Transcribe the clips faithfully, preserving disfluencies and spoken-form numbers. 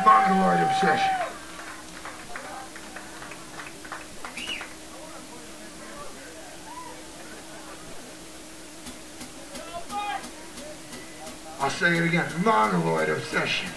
Mongoloid obsession. I'll say it again, Mongoloid obsession.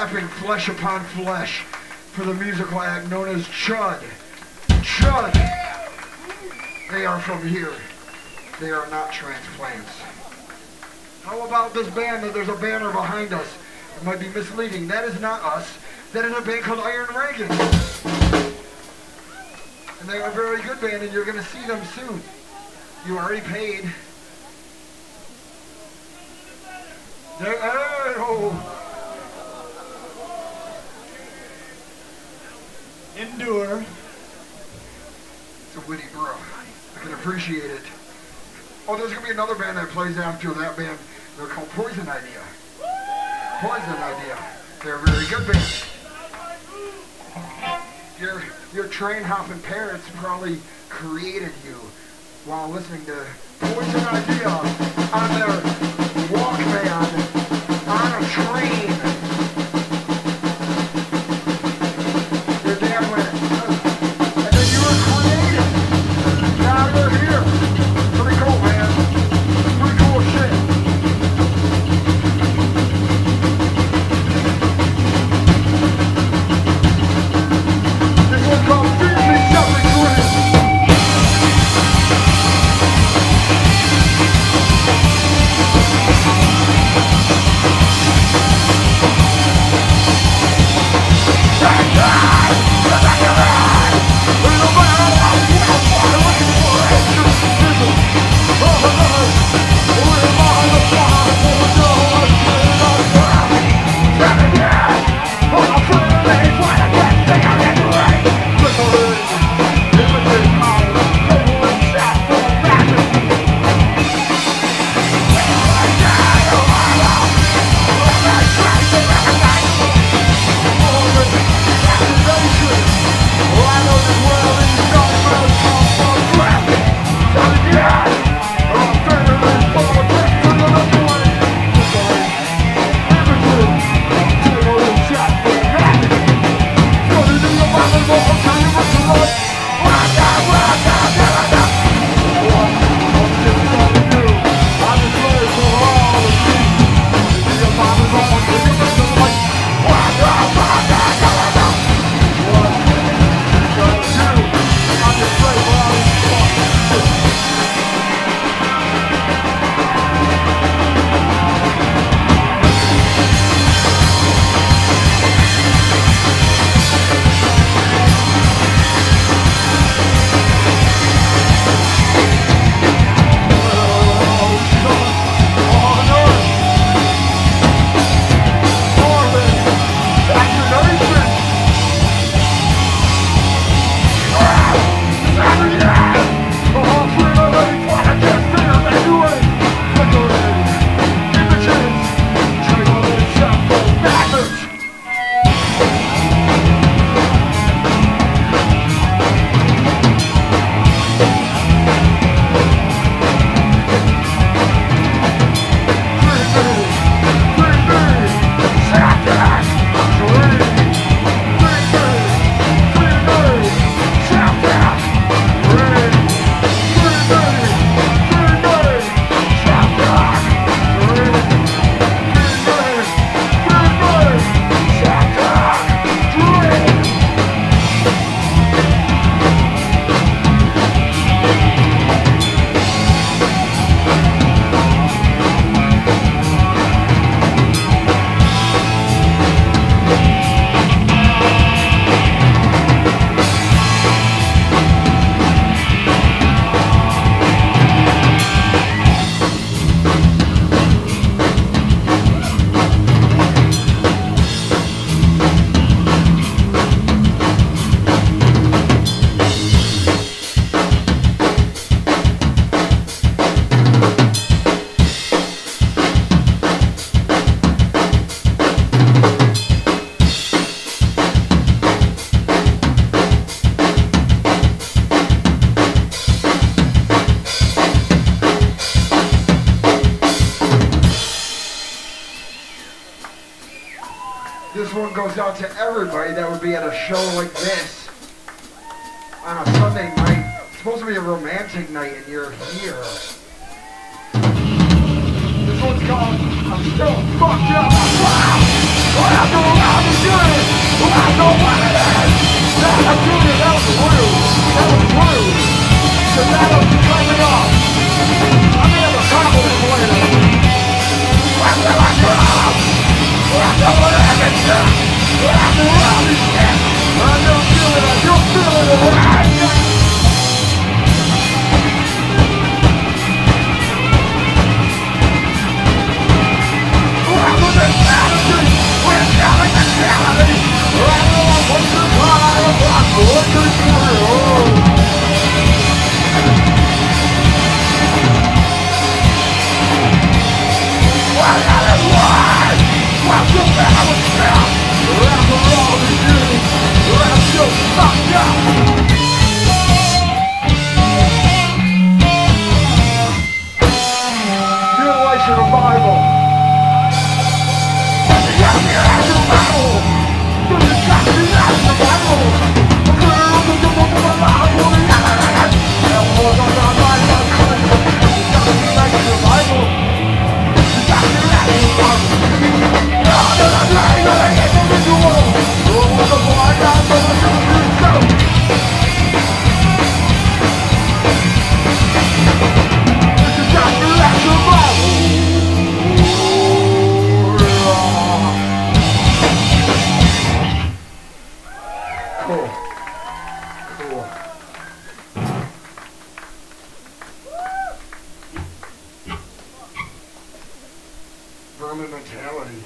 slapping flesh upon flesh for the musical act known as Chud. Chud! They are from here. They are not transplants. How about this band? There's a banner behind us. It might be misleading. That is not us. That is a band called Iron Reagan. And they are a very good band, and you're going to see them soon. You already paid. There, oh. Endure. It's a witty bro. I can appreciate it. Oh, there's going to be another band that plays after that band. They're called Poison Idea. Poison Idea. They're a very good band. Your, your train-hopping parents probably created you while listening to Poison Idea on their Walkman on a train. Your dad went, and then you were created. Now you're here. Pretty cool, man. Pretty cool shit. This one's called Feed Me Something Great. This one goes out to everybody that would be at a show like this on a Sunday night. It's supposed to be a romantic night and you're here. This one's called I'm Still Fucked Up. Wow. Vermin mentality.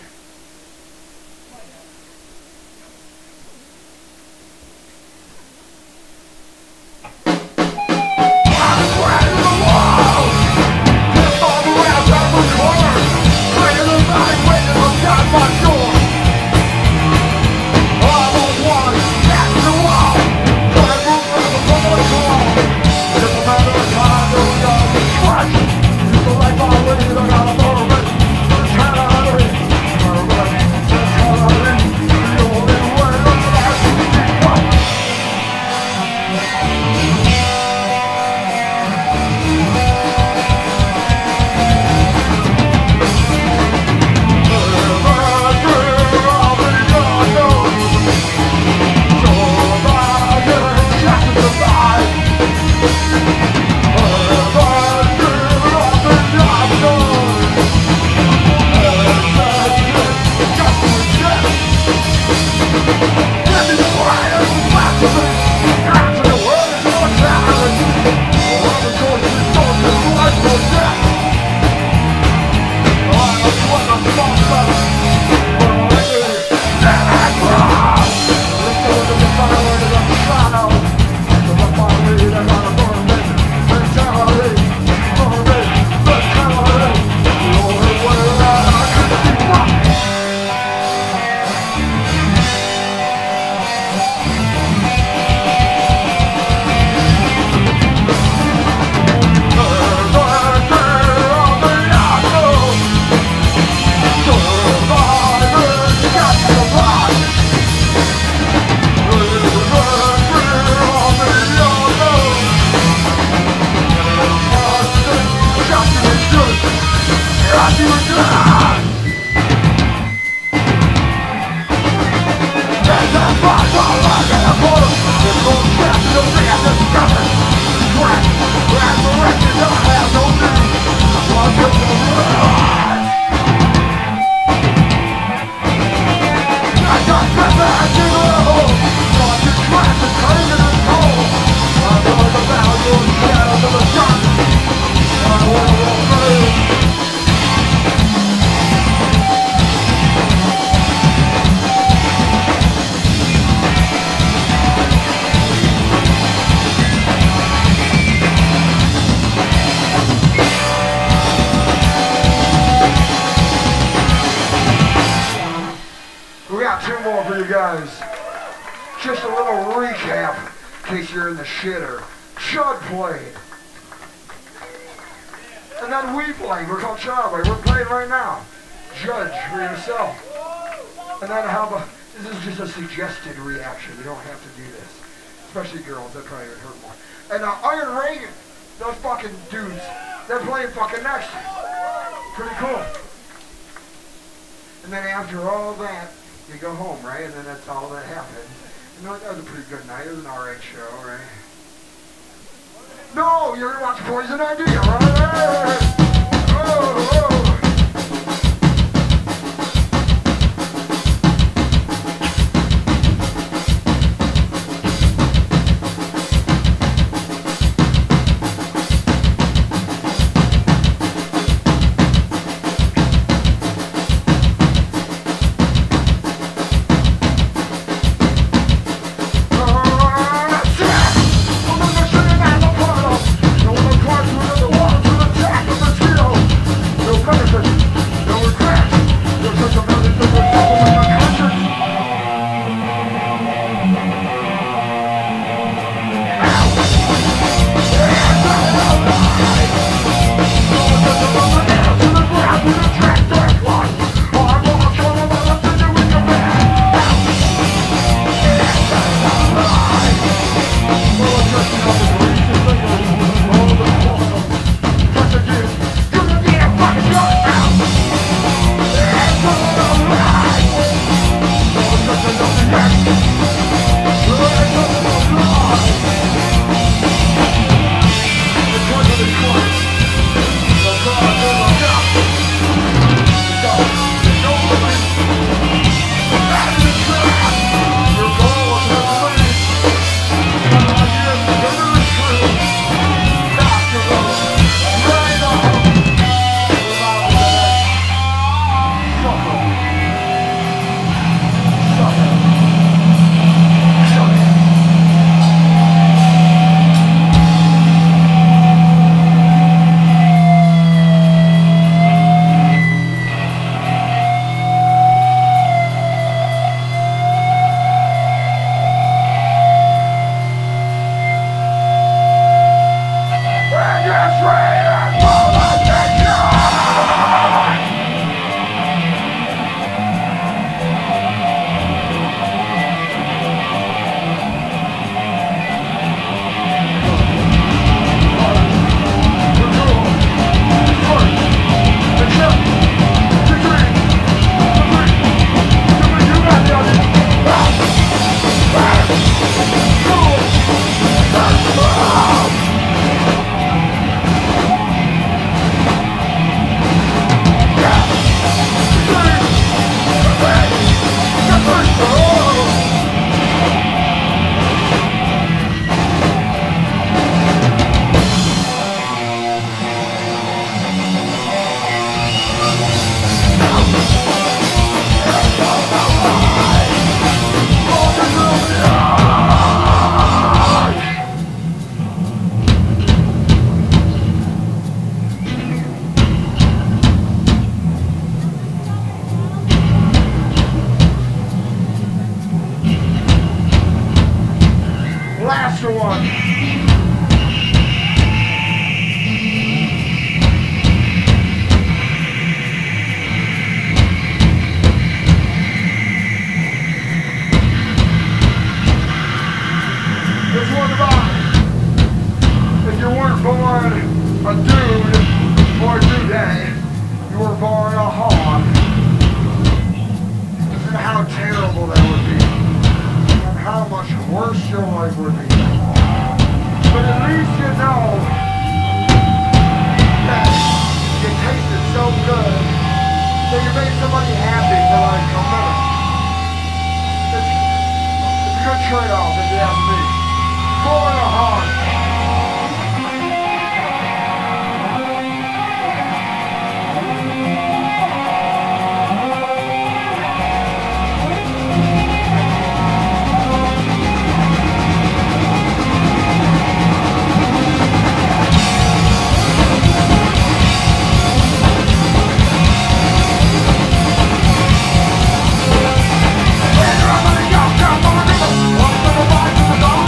Just a little recap, in case you're in the shitter. Chud played. And then we played. We're called Childboy. We're playing right now. Judge for yourself. And then how about, this is just a suggested reaction. You don't have to do this. Especially girls, that probably would hurt more. And uh, Iron Reagan, those fucking dudes, they're playing fucking next. Pretty cool. And then after all that, you go home, right? And then that's all that happens. You know, that was a pretty good night. It was an alright show, right? No, you're gonna watch Poison Idea, right? Oh, oh. Last one. This one's about if you weren't born a dude for a new day, you were born a hog. And how terrible that would be. And how much worse your life would be. But at least you know that you tasted so good that you made somebody happy for like a minute. It's, it's a good trade-off if you ask me. Born a hog. Come on, come on, come on, come on.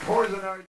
Poison ivy.